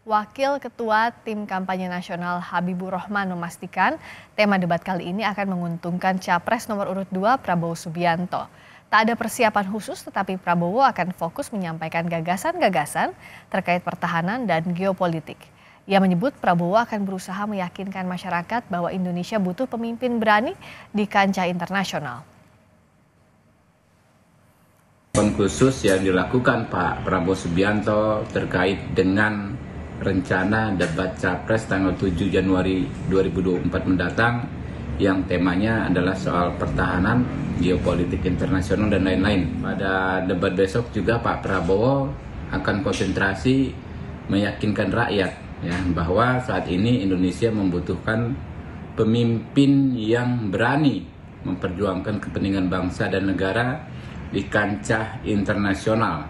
Wakil Ketua Tim Kampanye Nasional Habibur Rahman memastikan tema debat kali ini akan menguntungkan Capres nomor urut 2 Prabowo Subianto. Tak ada persiapan khusus, tetapi Prabowo akan fokus menyampaikan gagasan-gagasan terkait pertahanan dan geopolitik. Ia menyebut Prabowo akan berusaha meyakinkan masyarakat bahwa Indonesia butuh pemimpin berani di kancah internasional. Khusus yang dilakukan Pak Prabowo Subianto terkait dengan rencana debat Capres tanggal 7 Januari 2024 mendatang yang temanya adalah soal pertahanan, geopolitik internasional dan lain-lain. Pada debat besok juga Pak Prabowo akan konsentrasi meyakinkan rakyat ya bahwa saat ini Indonesia membutuhkan pemimpin yang berani memperjuangkan kepentingan bangsa dan negara di kancah internasional.